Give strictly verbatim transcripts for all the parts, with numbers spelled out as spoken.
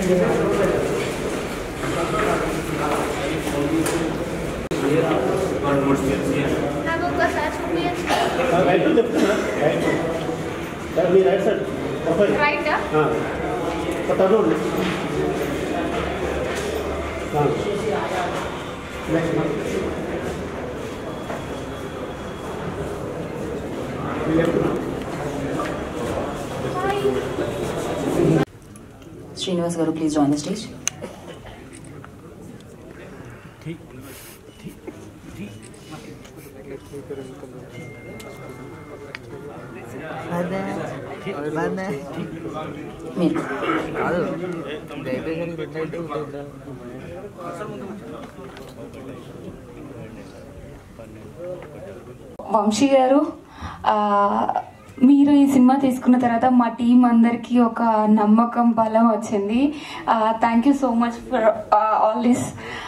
Srinivas garu, please join the stage. Vamsi గారు, మీరు ఈ సినిమా తీసుకున్న తర్వాత మా టీం అందరికీ ఒక నమ్మకం బలం వచ్చింది. Thank you so much for all this.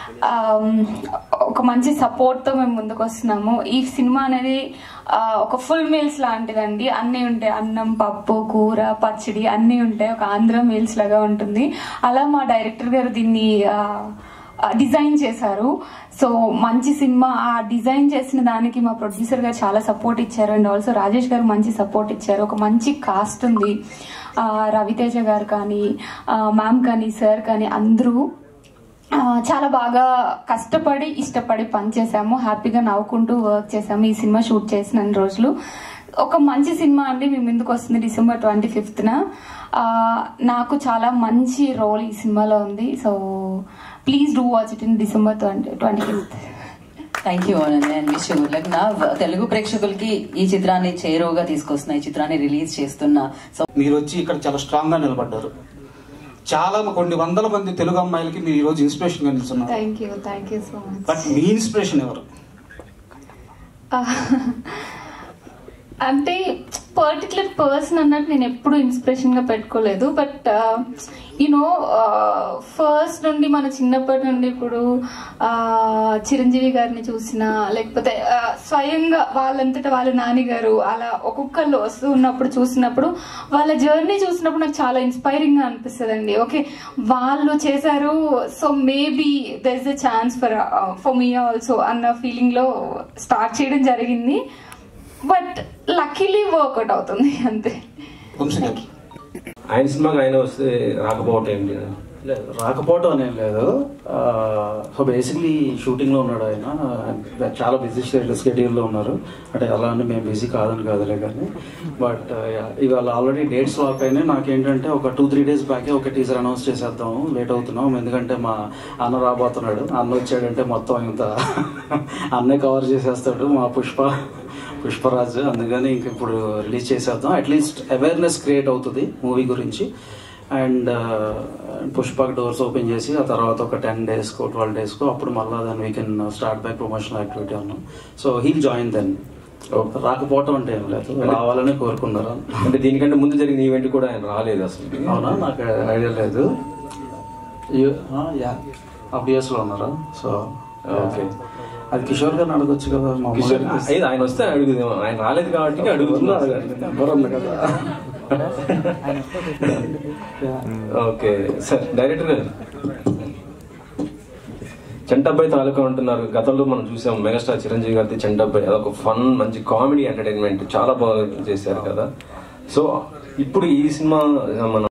ఒక మంచి సపోర్ట్తో మేము ముందుకు వస్తున్నాము. ఈ సినిమా అనేది ఒక ఫుల్ మీల్స్ లాంటిదండి. అన్నీ ఉంటాయి, అన్నం, పప్పు, కూర, పచ్చడి అన్నీ ఉంటాయి. ఒక ఆంధ్ర మీల్స్ లాగా ఉంటుంది. అలా మా డైరెక్టర్ గారు దీన్ని డిజైన్ చేశారు. సో మంచి సినిమా. ఆ డిజైన్ చేసిన దానికి మా ప్రొడ్యూసర్ గారు చాలా సపోర్ట్ ఇచ్చారు. అండ్ ఆల్సో రాజేష్ గారు మంచి సపోర్ట్ ఇచ్చారు. ఒక మంచి కాస్ట్ ఉంది. రవితేజ గారు కానీ, మ్యామ్ కానీ, సార్ కానీ అందరూ చాలా బాగా కష్టపడి ఇష్టపడి పనిచేసాము. హ్యాపీగా నవ్వుకుంటూ వర్క్ చేసాము ఈ సినిమా షూట్ చేసిన రోజులు. ఒక మంచి సినిమా అండి మీ ముందుకు వస్తుంది డిసెంబర్ ట్వంటీ ఫిఫ్త్న. నాకు చాలా మంచి రోల్ ఈ సినిమాలో ఉంది. So please do watch it in December twenty twenty fifth. Thank you Ananya and wish you good luck. నా తెలుగు ప్రేక్షకులకి ఈ చిత్రాన్ని చేరువగా తీసుకొస్తున్నా, ఈ చిత్రాన్ని రిలీజ్ చేస్తున్నా. సో మీరు వచ్చి ఇక్కడ చాలా స్ట్రాంగ్ గా నిలబడ్డారు. చాలా కొన్ని వందల మంది తెలుగు అమ్మాయిలకి మీరు ఈ రోజు ఇన్స్పిరేషన్ గా నిలుస్తున్నారు. Thank you thank you so much. But మీ ఇన్స్పిరేషన్ ఎవరు? అంటే పర్టికులర్ పర్సన్ అన్నట్టు నేను ఎప్పుడు ఇన్స్పిరేషన్ గా పెట్టుకోలేదు. బట్ యూనో ఫస్ట్ నుండి మన చిన్నప్పటి నుండి ఇప్పుడు చిరంజీవి గారిని చూసినా, లేకపోతే స్వయంగా వాళ్ళంతటా వాళ్ళ నాన్నగారు అలా ఒక్కొక్కళ్ళు వస్తూ ఉన్నప్పుడు చూసినప్పుడు, వాళ్ళ జర్నీ చూసినప్పుడు నాకు చాలా ఇన్స్పైరింగ్ గా అనిపిస్తుంది అండి. ఓకే, వాళ్ళు చేశారు, so maybe there is a chance for for మీ ఆల్సో అన్న ఫీలింగ్ లో స్టార్ట్ చేయడం జరిగింది. బట్ లక్కీలీ వర్కౌట్ అవుతుంది అంతే. ఆయన సినిమాకి ఆయన వస్తే రాకపోవటం ఏంటి? లేదు, రాకపోవటం అనేది లేదు. సో బేసిక్లీ షూటింగ్లో ఉన్నాడు ఆయన. చాలా బిజీ స్కెడ్యూల్లో ఉన్నారు. అంటే అలా అని మేము బిజీ కాదని కాదులే కానీ. బట్ ఇవాళ ఆల్రెడీ డేట్స్ లాక్ అయినాయి. నాకేంటంటే ఒక టూ త్రీ డేస్ బ్యాకే ఒక టీజర్ అనౌన్స్ చేసేద్దాము, లేట్ అవుతున్నాం. ఎందుకంటే మా అన్న రాబోతున్నాడు. అన్న వచ్చాడంటే మొత్తం ఇంత అన్నే కవర్ చేసేస్తాడు మా పుష్ప పుష్పరాజ్. అందుకని ఇంక ఇప్పుడు రిలీజ్ చేసేద్దాం. అట్లీస్ట్ అవేర్నెస్ క్రియేట్ అవుతుంది మూవీ గురించి. అండ్ పుష్పక్ డోర్స్ ఓపెన్ చేసి ఆ తర్వాత ఒక టెన్ డేస్కో ట్వెల్వ్ డేస్కో అప్పుడు మళ్ళీ దాన్ని we can start by promotional activity అన్నాం. So he'll join then. రాకపోవటం అంటే ఏం లేదు, రావాలని కోరుకున్నారు. అంటే దీనికంటే ముందు జరిగిన ఈవెంట్ కూడా ఆయన రాలేదు అసలు? అవునా, నాకు ఐడియా లేదు. అబ్వియస్లో ఉన్నారా? సో ఓకే, అది కిషోర్ గారిని అడగొచ్చు కదా. ఆయన వస్తే అడుగుదాం, ఆయన రాలేదు కాబట్టి అడుగుతున్నా కదా. ఓకే సార్, డైరెక్టర్ గారు చెంటబ్బాయి తాలూకా ఉంటున్నారు. గతంలో మనం చూసాం మెగాస్టార్ చిరంజీవి గారి చెంటబ్బాయి, అదొక ఫన్ మంచి కామెడీ ఎంటర్టైన్మెంట్ చాలా బాగా చేశారు కదా. సో ఇప్పుడు ఈ సినిమా మన